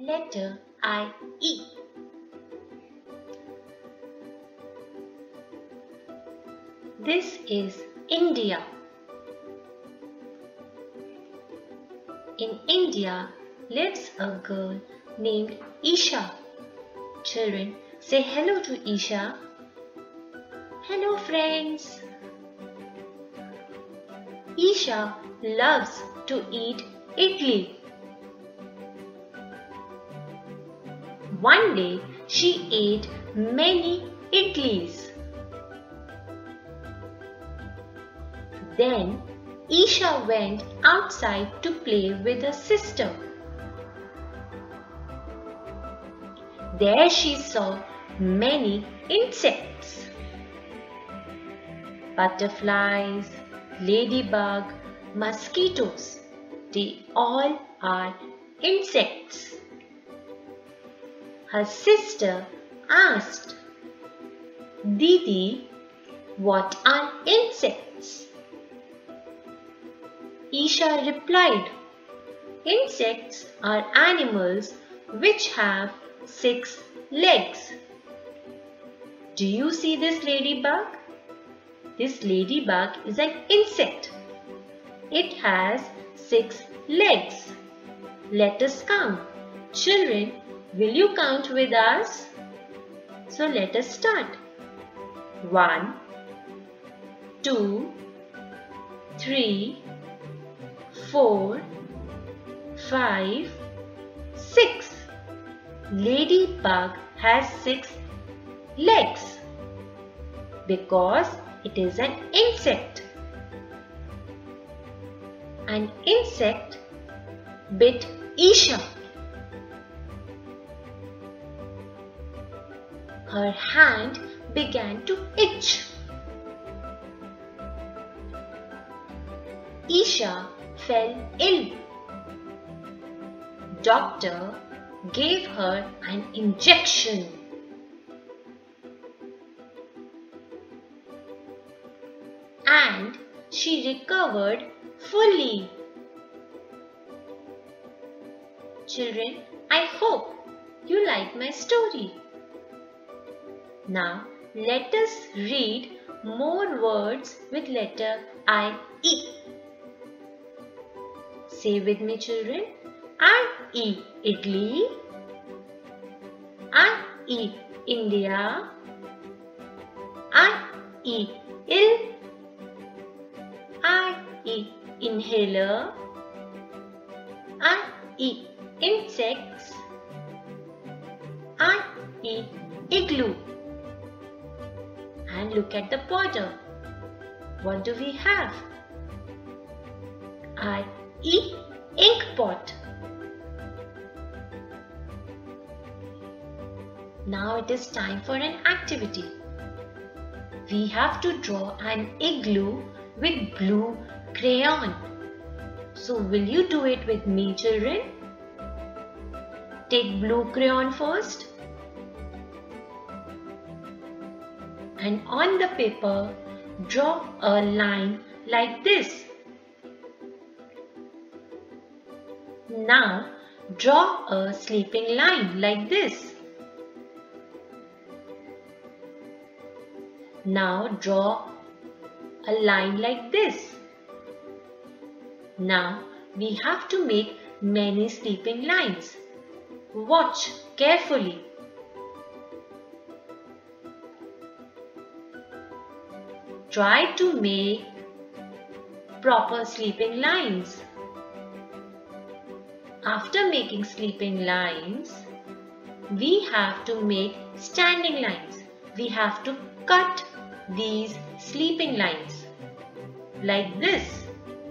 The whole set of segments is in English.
letter I-E. This is India. In India lives a girl named Isha. Children, say hello to Isha. Hello friends. Isha loves to eat idli. One day she ate many idlis. Then Isha went outside to play with her sister. There she saw many insects. Butterflies, ladybug, mosquitoes. They all are insects. Her sister asked, Didi, what are insects? Isha replied, insects are animals which have 6 legs. Do you see this ladybug? This ladybug is an insect. It has 6 legs. Let us count. Children, will you count with us? So let us start. 1, 2, 3, 4, 5, 6. Ladybug has 6 legs because it is an insect. An insect bit Isha. Her hand began to itch. Isha fell ill. Doctor gave her an injection. And she recovered fully. Children, I hope you like my story. Now let us read more words with letter I-E. Say with me, children. I-E Idli, I-E India, I-E ill, I-E inhaler, I-E insects, I-E igloo. And look at the border. What do we have? I-E ink pot. Now it is time for an activity. We have to draw an igloo with blue crayon. So will you do it with me, children? Take blue crayon first. And on the paper, draw a line like this. Now draw a sleeping line like this. Now draw a line like this. Now we have to make many sleeping lines. Watch carefully. Try to make proper sleeping lines. After making sleeping lines, we have to make standing lines. We have to cut these sleeping lines like this.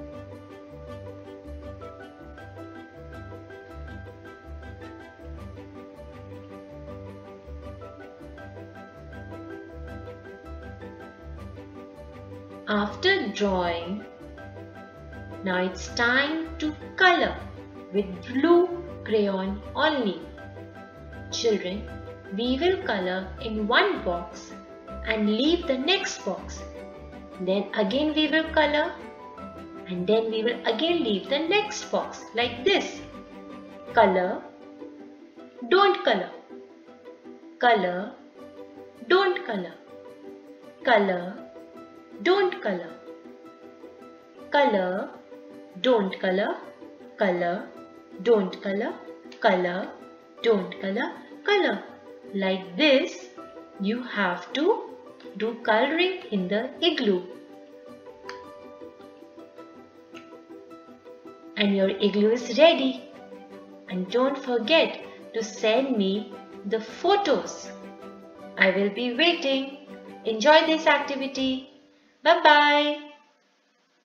After drawing, now it's time to color with blue crayon only. Children, we will color in one box and leave the next box. Then again we will color and then we will again leave the next box like this. Color, don't color. Color, don't color. Color, don't color. Color, don't color. Color, don't color. Color, don't color. Color. Like this, you have to do coloring in the igloo. And your igloo is ready. And don't forget to send me the photos. I will be waiting. Enjoy this activity. Bye-bye.